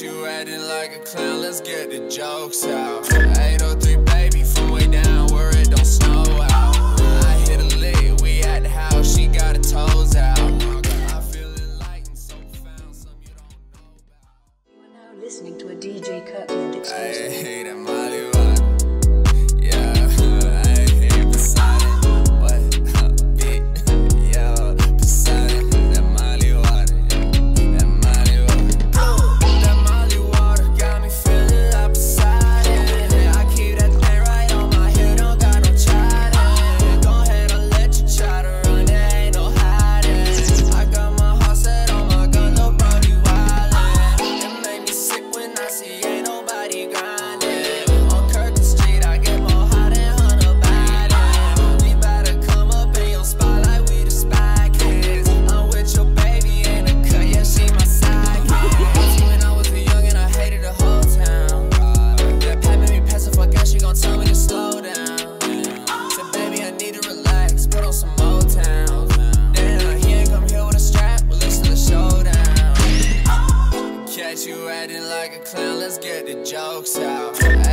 you acting like a clown, let's get the jokes out. 803 baby from way down where it don't snow out. I hit a lick, we at the house, she got her toes out. I feel enlightened, so profound, some you don't know about. You are now listening to a DJ Kirkland exclusive. Hey, that Molly water. Yeah, I hate Poseidon. What? Beat. Yo, Poseidon. That Molly water. That Molly water. That Molly water got me feeling like Poseidon. I keep that thing right on my head, don't got no chiding. Go ahead, I'll let you try to run, there ain't no hiding. I got my heart set on my gun, look bro, you wildin'. It make me sick when I see ain't nobody grinding. On Kirkland Street, I get more hot than Hunter Biden. We better come up in your spot like we the spy kids. I'm with your baby in the cut, yeah, she my sidekick. When I was a youngin', I hated the whole town. That Pat made me passive, I guess she gon' tell me to slow down. Said, baby, I need to relax, put on some Motown. Damn, he ain't come here with a strap, well, it's still a showdown. Catch you acting like a clown, let's get the jokes out.